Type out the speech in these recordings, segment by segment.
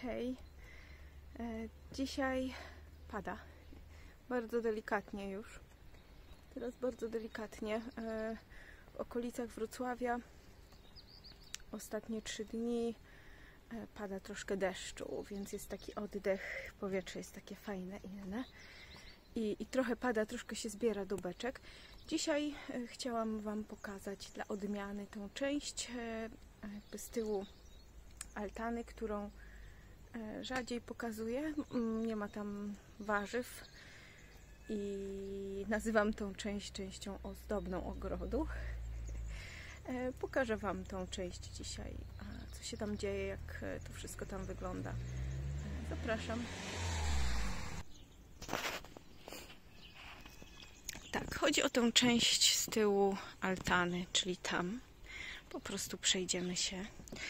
Hej, dzisiaj pada, bardzo delikatnie już, teraz bardzo delikatnie. W okolicach Wrocławia ostatnie 3 dni pada troszkę deszczu, więc jest taki oddech, powietrze jest takie fajne, inne i trochę pada, troszkę się zbiera do beczek. Dzisiaj chciałam Wam pokazać dla odmiany tą część jakby z tyłu altany, którą rzadziej pokazuję. Nie ma tam warzyw i nazywam tą część częścią ozdobną ogrodu. Pokażę Wam tą część dzisiaj, co się tam dzieje, jak to wszystko tam wygląda. Zapraszam. Tak, chodzi o tę część z tyłu altany, czyli tam. Po prostu przejdziemy się.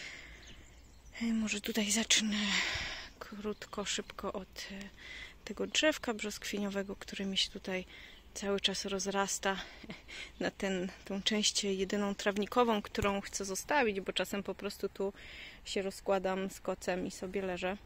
Może tutaj zacznę krótko, szybko od tego drzewka brzoskwiniowego, które mi się tutaj cały czas rozrasta na tą część jedyną trawnikową, którą chcę zostawić, bo czasem po prostu tu się rozkładam z kocem i sobie leżę.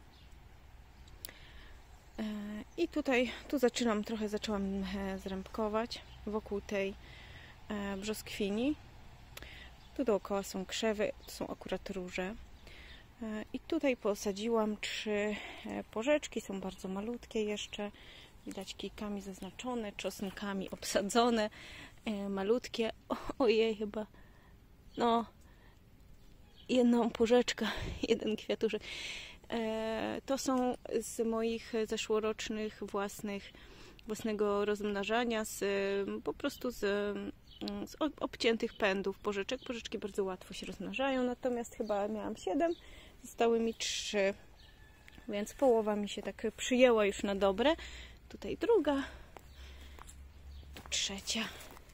I tu zaczęłam zrębkować wokół tej brzoskwini. Tu dookoła są krzewy, to są akurat róże. I tutaj posadziłam 3 porzeczki, są bardzo malutkie jeszcze, widać kijkami zaznaczone, czosnkami obsadzone, malutkie, ojej chyba, no, jedną porzeczkę, jeden kwiatuszek. To są z moich zeszłorocznych własnego rozmnażania, po prostu z obciętych pędów porzeczek. Porzeczki bardzo łatwo się rozmnażają, natomiast chyba miałam 7, zostały mi 3, więc połowa mi się tak przyjęła już na dobre. Tutaj druga, trzecia.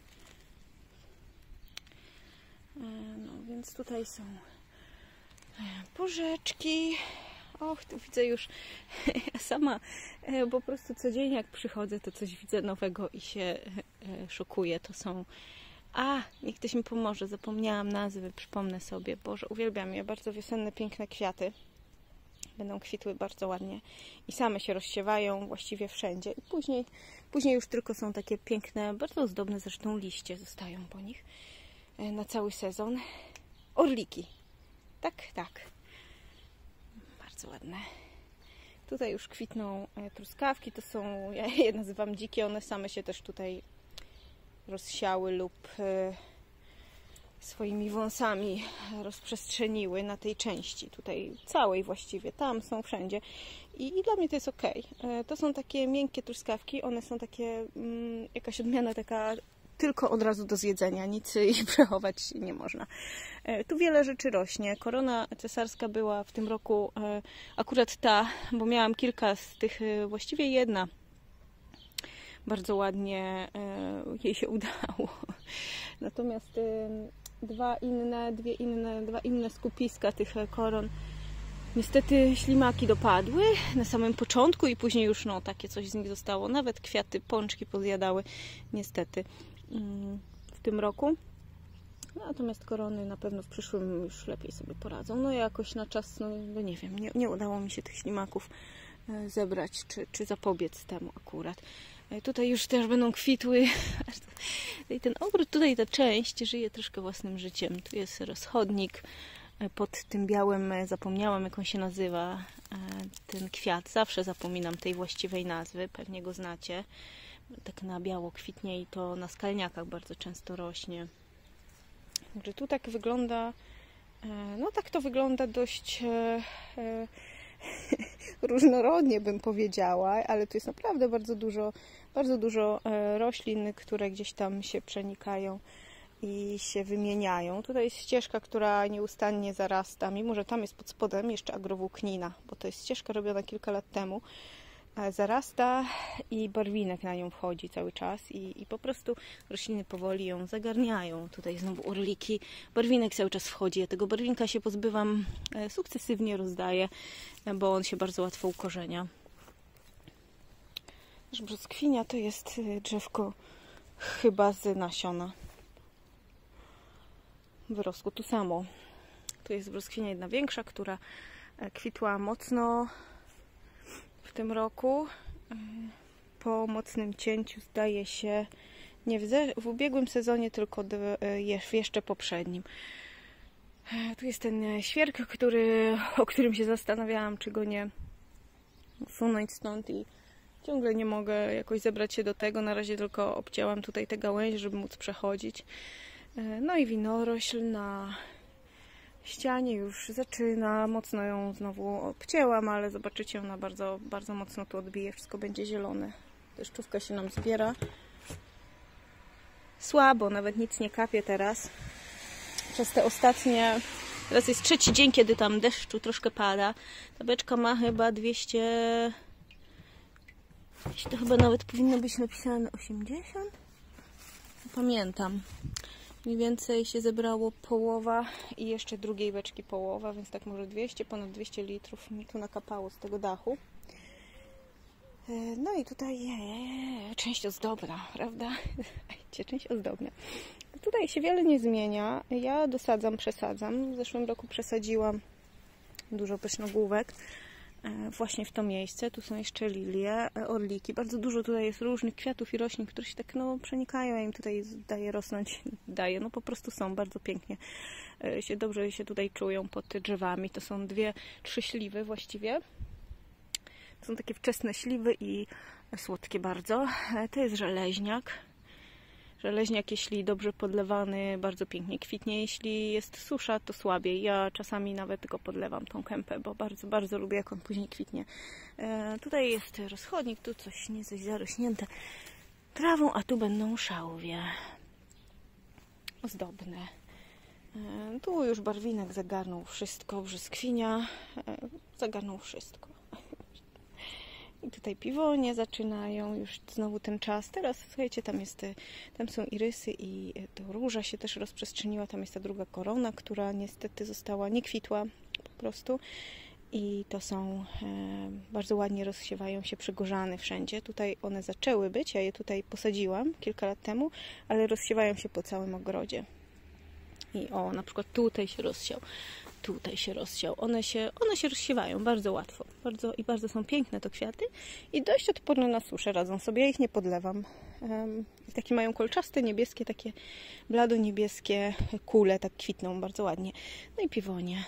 No więc tutaj są porzeczki. Och, tu widzę już, ja sama po prostu codziennie jak przychodzę, to coś widzę nowego i się szokuję. To są... niech ktoś mi pomoże, zapomniałam nazwy, przypomnę sobie. Boże, uwielbiam je, bardzo wiosenne, piękne kwiaty. Będą kwitły bardzo ładnie i same się rozsiewają właściwie wszędzie. I później już tylko są takie piękne, bardzo ozdobne zresztą liście zostają po nich na cały sezon. Orliki. Tak. Bardzo ładne. Tutaj już kwitną truskawki, to są, ja je nazywam dzikie, one same się też tutaj rozsiały lub swoimi wąsami rozprzestrzeniły na tej części, tutaj całej właściwie, tam są wszędzie i dla mnie to jest ok. To są takie miękkie truskawki, one są takie, jakaś odmiana taka tylko od razu do zjedzenia, nic ich przechować nie można. Tu wiele rzeczy rośnie. Korona cesarska była w tym roku akurat ta, bo miałam kilka z tych, właściwie jedna bardzo ładnie jej się udało. Natomiast dwa inne skupiska tych koron niestety ślimaki dopadły na samym początku i później już takie coś z nich zostało. Nawet kwiaty, pączki pozjadały niestety w tym roku. Natomiast korony na pewno w przyszłym już lepiej sobie poradzą. No jakoś na czas, no nie wiem, nie udało mi się tych ślimaków zebrać, czy zapobiec temu akurat. Tutaj już też będą kwitły. I ten ogród, tutaj ta część żyje troszkę własnym życiem. Tu jest rozchodnik pod tym białym, zapomniałam jak on się nazywa, ten kwiat. Zawsze zapominam tej właściwej nazwy, pewnie go znacie. Tak na biało kwitnie i to na skalniakach bardzo często rośnie. Także tu tak wygląda, no tak to wygląda dość różnorodnie bym powiedziała, ale tu jest naprawdę bardzo dużo roślin, które gdzieś tam się przenikają i się wymieniają. Tutaj jest ścieżka, która nieustannie zarasta, mimo że tam jest pod spodem jeszcze agrowłóknina, bo to jest ścieżka robiona kilka lat temu. Zarasta i barwinek na nią wchodzi cały czas i po prostu rośliny powoli ją zagarniają. Tutaj znowu orliki, barwinek cały czas wchodzi. Ja tego barwinka się pozbywam, sukcesywnie rozdaję, bo on się bardzo łatwo ukorzenia. Brzoskwinia to jest drzewko chyba z nasiona. Wyrosło tu samo. Tu jest brzoskwinia jedna większa, która kwitła mocno w tym roku. Po mocnym cięciu, zdaje się, nie w ubiegłym sezonie, tylko w jeszcze poprzednim. Tu jest ten świerk, o którym się zastanawiałam, czy go nie usunąć stąd, i ciągle nie mogę jakoś zebrać się do tego. Na razie tylko obcięłam tutaj te gałęzie, żeby móc przechodzić. No i winorośl na ścianie już zaczyna. Mocno ją znowu obcięłam, ale zobaczycie, ona bardzo, bardzo mocno tu odbije. Wszystko będzie zielone. Deszczówka się nam zbiera. Słabo, nawet nic nie kapie teraz. Przez te ostatnie... Teraz jest trzeci dzień, kiedy tam deszczu troszkę pada. Ta beczka ma chyba 200... To chyba nawet powinno być napisane 80? Nie pamiętam. Mniej więcej się zebrało połowa i jeszcze drugiej beczki połowa, więc tak może 200, ponad 200 litrów mi tu nakapało z tego dachu. No i tutaj część ozdobna, prawda? Część ozdobna. Tutaj się wiele nie zmienia. Ja dosadzam, przesadzam. W zeszłym roku przesadziłam dużo pysznogłówek właśnie w to miejsce. Tu są jeszcze lilie, orliki. Bardzo dużo tutaj jest różnych kwiatów i roślin, które się tak przenikają. Ja im tutaj daję rosnąć. No po prostu są bardzo pięknie. Dobrze się tutaj czują pod drzewami. To są 2-3 śliwy właściwie. To są takie wczesne śliwy i słodkie bardzo. To jest żeleźniak. Żeleźniak, jeśli dobrze podlewany, bardzo pięknie kwitnie. Jeśli jest susza, to słabiej. Ja czasami nawet tylko podlewam tą kępę, bo bardzo, bardzo lubię, jak on później kwitnie. Tutaj jest rozchodnik, tu coś nieco zarośnięte trawą, a tu będą szałwie ozdobne. Tu już barwinek zagarnął wszystko, brzoskwinia zagarnął wszystko. I tutaj piwonie zaczynają już znowu ten czas. Teraz, słuchajcie, tam są irysy i to róża się też rozprzestrzeniła. Tam jest ta druga korona, która niestety nie kwitła po prostu. I to są, bardzo ładnie rozsiewają się przygorzane wszędzie. Tutaj one zaczęły być, ja je tutaj posadziłam kilka lat temu, ale rozsiewają się po całym ogrodzie. I na przykład tutaj się rozsiał. Tutaj się rozsiał. One się rozsiewają bardzo łatwo. Bardzo są piękne to kwiaty i dość odporne na suszę radzą sobie. Ja ich nie podlewam. Takie mają kolczaste, niebieskie, takie blado-niebieskie kule, tak kwitną bardzo ładnie. No i piwonie.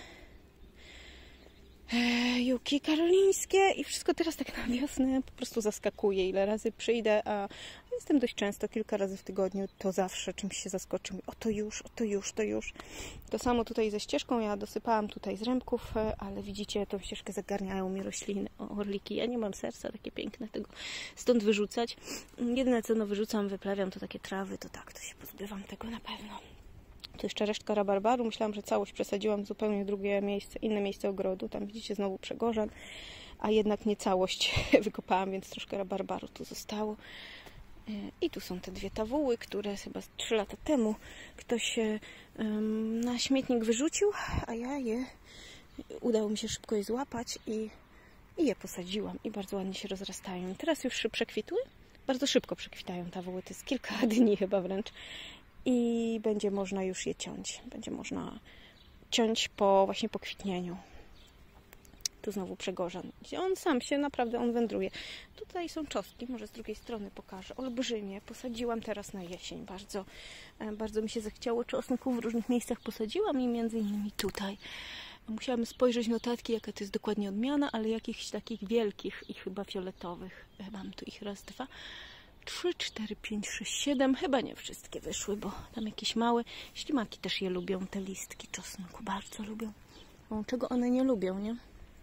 Juki karolińskie i wszystko teraz tak na wiosnę po prostu zaskakuje. Ile razy przyjdę, a jestem dość często, kilka razy w tygodniu, to zawsze czymś się zaskoczy. O to już, o to już, to już. To samo tutaj ze ścieżką, ja dosypałam tutaj z rębków, ale widzicie, tą ścieżkę zagarniają mi rośliny, orliki. Ja nie mam serca takie piękne tego stąd wyrzucać. Jedyne co wyrzucam, wyprawiam, to takie trawy, to tak, to się pozbywam tego na pewno. Tu jeszcze resztka rabarbaru. Myślałam, że całość przesadziłam w zupełnie inne miejsce ogrodu. Tam widzicie znowu przegorzan, a jednak nie całość wykopałam, więc troszkę rabarbaru tu zostało. I tu są te 2 tawuły, które chyba 3 lata temu ktoś na śmietnik wyrzucił, a udało mi się szybko je złapać i je posadziłam i bardzo ładnie się rozrastają. Teraz już przekwitły. Bardzo szybko przekwitają tawuły, to jest kilka dni chyba wręcz. I będzie można już je ciąć. Będzie można ciąć właśnie po kwitnieniu. Tu znowu przegorzan. On sam się naprawdę wędruje. Tutaj są czosnki, może z drugiej strony pokażę. Olbrzymie. Posadziłam teraz na jesień. Bardzo mi się zachciało czosnków. W różnych miejscach posadziłam i między innymi tutaj. Musiałam spojrzeć notatki, jaka to jest dokładnie odmiana, ale jakichś takich wielkich i chyba fioletowych. Mam tu ich 1, 2, 3, 4, 5, 6, 7. Chyba nie wszystkie wyszły, bo tam jakieś małe. Ślimaki też je lubią, te listki czosnku. Bardzo lubią. Czego one nie lubią, nie?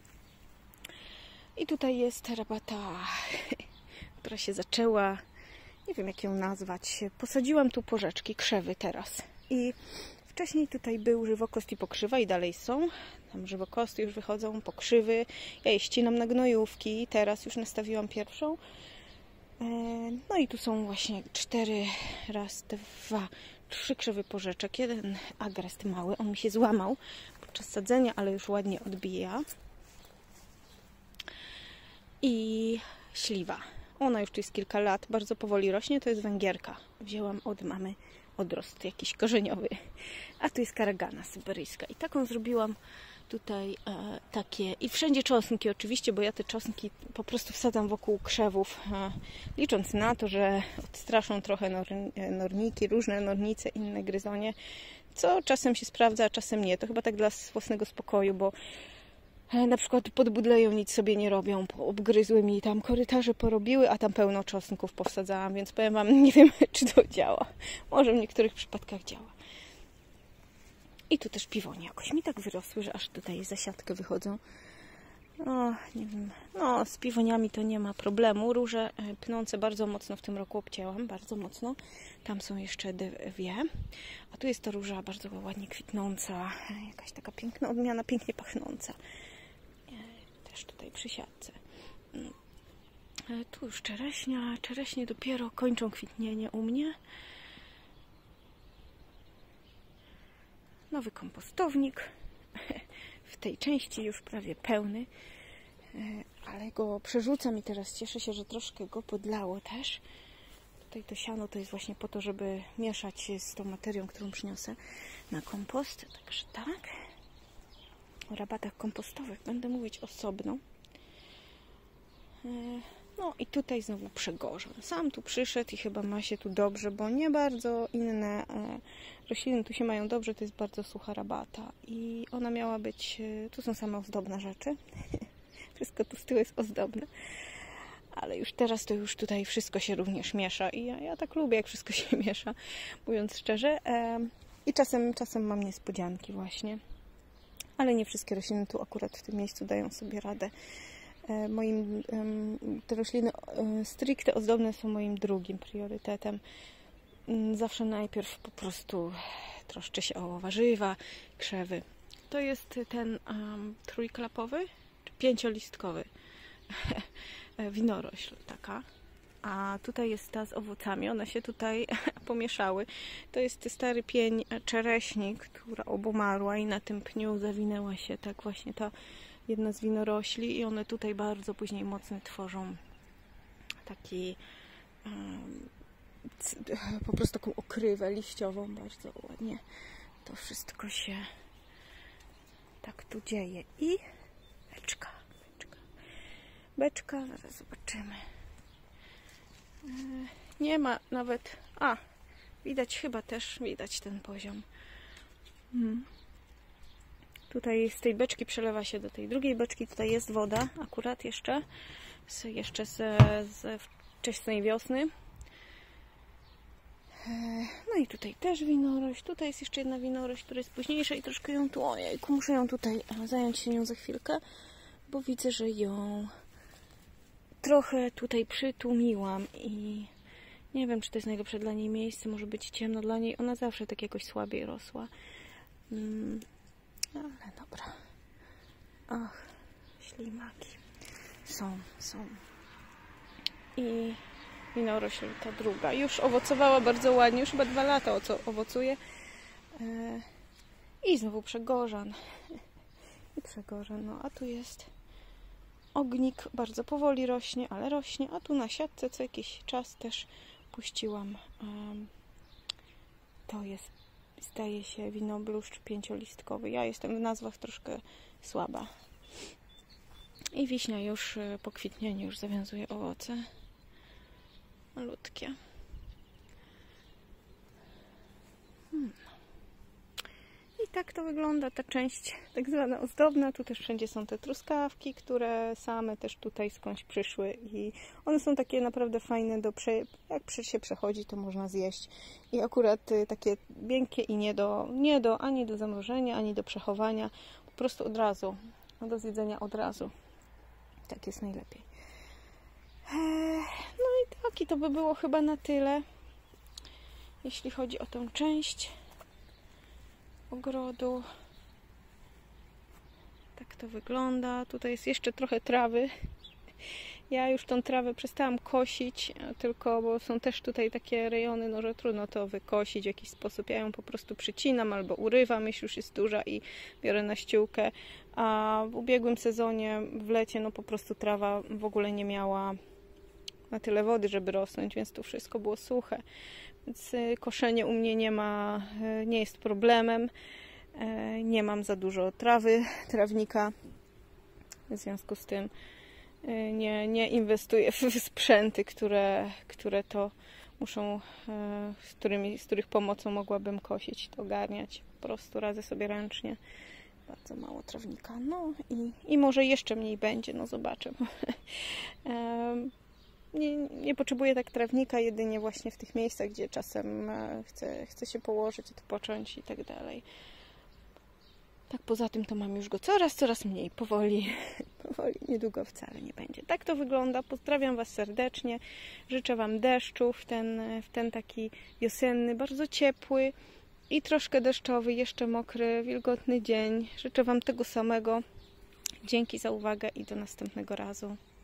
I tutaj jest rabata, która się zaczęła. Nie wiem, jak ją nazwać. Posadziłam tu porzeczki, krzewy teraz. I wcześniej tutaj był żywokost i pokrzywa i dalej są. Tam żywokosty już wychodzą, pokrzywy. Ja je ścinam na gnojówki. Teraz już nastawiłam pierwszą. No i tu są właśnie 4, 2, 3 krzewy porzeczek. Jeden agrest mały, on mi się złamał podczas sadzenia, ale już ładnie odbija. I śliwa. Ona już tu jest kilka lat, bardzo powoli rośnie. To jest węgierka. Wzięłam od mamy odrost jakiś korzeniowy. A tu jest karagana syberyjska. I taką zrobiłam Tutaj takie i wszędzie czosnki oczywiście, bo ja te czosnki po prostu wsadzam wokół krzewów, licząc na to, że odstraszą trochę norniki, różne nornice, inne gryzonie, co czasem się sprawdza, a czasem nie. To chyba tak dla własnego spokoju, bo na przykład podbudleją, nic sobie nie robią, obgryzły mi tam korytarze, porobiły, a tam pełno czosnków powsadzałam, więc powiem Wam, nie wiem, czy to działa. Może w niektórych przypadkach działa. I tu też piwonie jakoś mi tak wyrosły, że aż tutaj za siatkę wychodzą. O, nie wiem. No, z piwoniami to nie ma problemu. Róże pnące bardzo mocno w tym roku obcięłam, bardzo mocno. Tam są jeszcze dwie. A tu jest ta róża bardzo ładnie kwitnąca. Jakaś taka piękna odmiana, pięknie pachnąca. Też tutaj przy siatce. Tu już czereśnia. Czereśnie dopiero kończą kwitnienie u mnie. Nowy kompostownik. W tej części już prawie pełny. Ale go przerzucam i teraz cieszę się, że troszkę go podlało też. Tutaj to siano to jest właśnie po to, żeby mieszać z tą materią, którą przyniosę na kompost. Także tak. O rabatach kompostowych będę mówić osobno. No i tutaj znowu Przegorzan. Sam tu przyszedł i chyba ma się tu dobrze, bo nie bardzo inne rośliny tu się mają dobrze. To jest bardzo sucha rabata i ona miała być, tu są same ozdobne rzeczy. Wszystko tu z tyłu jest ozdobne. Ale już teraz to już tutaj wszystko się również miesza i ja tak lubię, jak wszystko się miesza, mówiąc szczerze. I czasem mam niespodzianki właśnie. Ale nie wszystkie rośliny tu akurat w tym miejscu dają sobie radę. Te rośliny stricte ozdobne są moim drugim priorytetem. Zawsze najpierw po prostu troszczę się o warzywa, krzewy. To jest ten trójklapowy, czy pięciolistkowy winorośl taka. A tutaj jest ta z owocami. One się tutaj pomieszały. To jest stary pień czereśni, która obumarła i na tym pniu zawinęła się tak właśnie ta jedna z winorośli i one tutaj bardzo później mocno tworzą taki po prostu taką okrywę liściową. Bardzo ładnie to wszystko się tak tu dzieje. I beczka, zaraz zobaczymy. Nie ma nawet... widać chyba też, widać ten poziom. Tutaj z tej beczki przelewa się do tej drugiej beczki. Tutaj jest woda akurat jeszcze ze wczesnej wiosny. No i tutaj też winorośl. Tutaj jest jeszcze jedna winorośl, która jest późniejsza i troszkę ją tu... Ojejku, muszę ją tutaj zająć się nią za chwilkę, bo widzę, że ją trochę tutaj przytłumiłam i nie wiem, czy to jest najlepsze dla niej miejsce. Może być ciemno dla niej. Ona zawsze tak jakoś słabiej rosła. Ale dobra. Ach, ślimaki. Są. I winorośl ta druga. Już owocowała bardzo ładnie. Już chyba 2 lata owocuje. I znowu Przegorzan. No a tu jest ognik. Bardzo powoli rośnie, ale rośnie. A tu na siatce co jakiś czas też puściłam. To jest, zdaje się, winobluszcz pięciolistkowy. Ja jestem w nazwach troszkę słaba. I wiśnia już po kwitnieniu już zawiązuje owoce. Malutkie. I tak to wygląda ta część tak zwana ozdobna. Tu też wszędzie są te truskawki, które same też tutaj skądś przyszły i one są takie naprawdę fajne jak się przechodzi, to można zjeść. I akurat takie miękkie i nie ani do zamrożenia, ani do przechowania, po prostu od razu, do zjedzenia od razu. Tak jest najlepiej. No i tak, i to by było chyba na tyle, jeśli chodzi o tę część ogrodu. Tak to wygląda. Tutaj jest jeszcze trochę trawy. Ja już tą trawę przestałam kosić, tylko bo są też tutaj takie rejony, no że trudno to wykosić w jakiś sposób. Ja ją po prostu przycinam albo urywam, jeśli już jest duża i biorę na ściółkę. A w ubiegłym sezonie, w lecie, no po prostu trawa w ogóle nie miała na tyle wody, żeby rosnąć, więc tu wszystko było suche. Więc koszenie u mnie nie jest problemem. Nie mam za dużo trawnika, w związku z tym nie inwestuję w sprzęty, które to muszą, z których pomocą mogłabym kosić, to ogarniać. Po prostu radzę sobie ręcznie. Bardzo mało trawnika. No i może jeszcze mniej będzie, no zobaczymy. Nie potrzebuję tak trawnika, jedynie właśnie w tych miejscach, gdzie czasem chcę się położyć, odpocząć i tak dalej. Tak poza tym to mam już go coraz mniej, powoli, niedługo wcale nie będzie. Tak to wygląda. Pozdrawiam Was serdecznie. Życzę Wam deszczu w ten taki wiosenny, bardzo ciepły i troszkę deszczowy, jeszcze mokry, wilgotny dzień. Życzę Wam tego samego. Dzięki za uwagę i do następnego razu.